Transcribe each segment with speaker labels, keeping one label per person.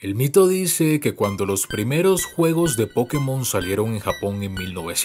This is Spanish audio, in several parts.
Speaker 1: El mito dice que cuando los primeros juegos de Pokémon salieron en Japón en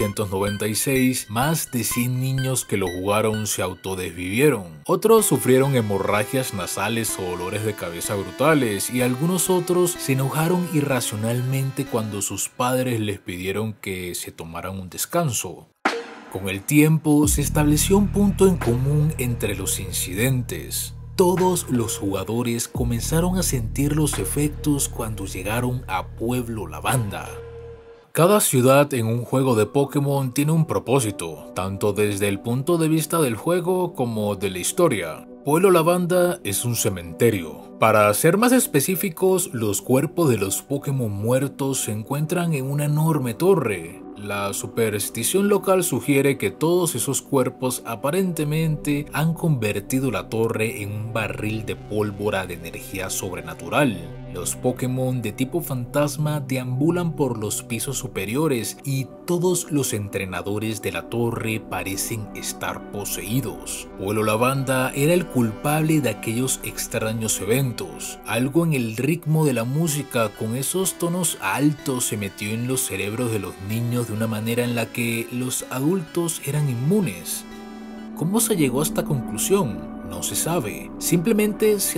Speaker 1: 1996, más de 100 niños que lo jugaron se autodesvivieron. Otros sufrieron hemorragias nasales o dolores de cabeza brutales, y algunos otros se enojaron irracionalmente cuando sus padres les pidieron que se tomaran un descanso. Con el tiempo se estableció un punto en común entre los incidentes. Todos los jugadores comenzaron a sentir los efectos cuando llegaron a Pueblo Lavanda. Cada ciudad en un juego de Pokémon tiene un propósito, tanto desde el punto de vista del juego como de la historia. Pueblo Lavanda es un cementerio. Para ser más específicos, los cuerpos de los Pokémon muertos se encuentran en una enorme torre. La superstición local sugiere que todos esos cuerpos aparentemente han convertido la torre en un barril de pólvora de energía sobrenatural. Los Pokémon de tipo fantasma deambulan por los pisos superiores y todos los entrenadores de la torre parecen estar poseídos. Pueblo Lavanda era el culpable de aquellos extraños eventos. Algo en el ritmo de la música con esos tonos altos se metió en los cerebros de los niños de una manera en la que los adultos eran inmunes. ¿Cómo se llegó a esta conclusión? No se sabe, simplemente se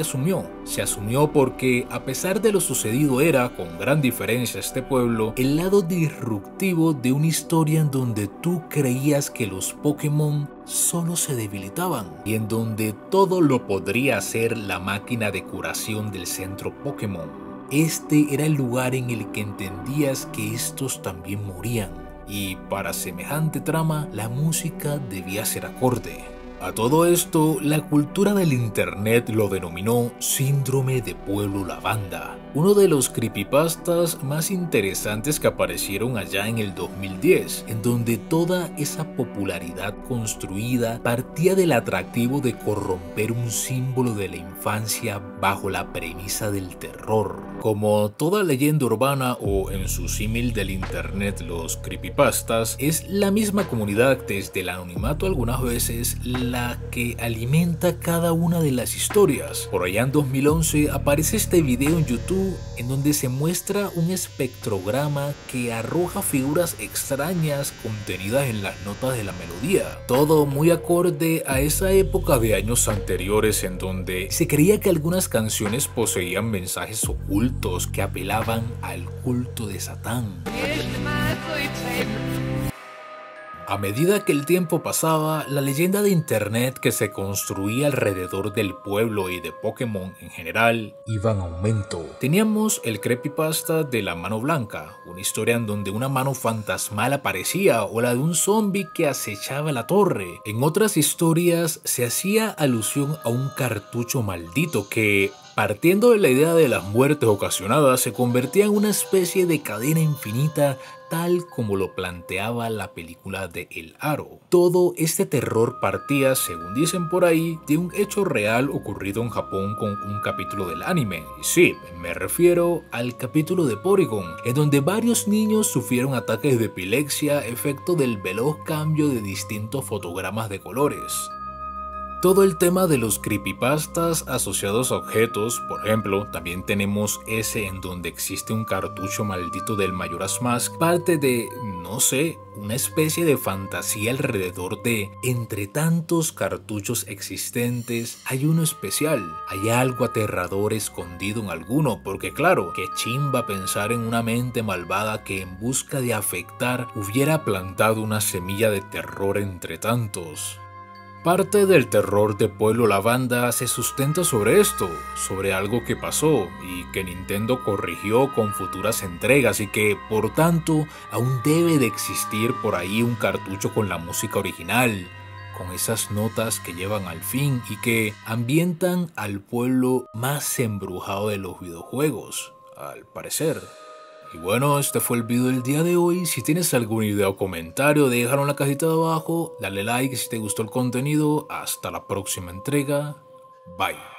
Speaker 1: asumió porque a pesar de lo sucedido era, con gran diferencia este pueblo, el lado disruptivo de una historia en donde tú creías que los Pokémon solo se debilitaban y en donde todo lo podría hacer la máquina de curación del centro Pokémon. Este era el lugar en el que entendías que estos también morían, y para semejante trama la música debía ser acorde. A todo esto, la cultura del internet lo denominó Síndrome de Pueblo Lavanda, uno de los creepypastas más interesantes que aparecieron allá en el 2010, en donde toda esa popularidad construida partía del atractivo de corromper un símbolo de la infancia bajo la premisa del terror. Como toda leyenda urbana o en su símil del internet, los creepypastas, es la misma comunidad desde el anonimato algunas veces la que alimenta cada una de las historias. Por allá en 2011 aparece este video en YouTube en donde se muestra un espectrograma que arroja figuras extrañas contenidas en las notas de la melodía. Todo muy acorde a esa época de años anteriores en donde se creía que algunas canciones poseían mensajes ocultos que apelaban al culto de Satán. A medida que el tiempo pasaba, la leyenda de internet que se construía alrededor del pueblo y de Pokémon en general iba en aumento. Teníamos el creepypasta de la mano blanca, una historia en donde una mano fantasmal aparecía, o la de un zombie que acechaba la torre. En otras historias se hacía alusión a un cartucho maldito que, partiendo de la idea de las muertes ocasionadas, se convertía en una especie de cadena infinita, tal como lo planteaba la película de El Aro. Todo este terror partía, según dicen por ahí, de un hecho real ocurrido en Japón con un capítulo del anime. Y sí, me refiero al capítulo de Porygon, en donde varios niños sufrieron ataques de epilepsia efecto del veloz cambio de distintos fotogramas de colores. Todo el tema de los creepypastas asociados a objetos, por ejemplo, también tenemos ese en donde existe un cartucho maldito del Majora's Mask, parte de, no sé, una especie de fantasía alrededor de, entre tantos cartuchos existentes, hay uno especial, hay algo aterrador escondido en alguno, porque claro, qué chimba pensar en una mente malvada que en busca de afectar hubiera plantado una semilla de terror entre tantos. Parte del terror de Pueblo Lavanda se sustenta sobre esto, sobre algo que pasó y que Nintendo corrigió con futuras entregas, y que por tanto aún debe de existir por ahí un cartucho con la música original, con esas notas que llevan al fin y que ambientan al pueblo más embrujado de los videojuegos, al parecer. Y bueno, este fue el video del día de hoy. Si tienes alguna idea o comentario, déjalo en la cajita de abajo, dale like si te gustó el contenido. Hasta la próxima entrega. Bye.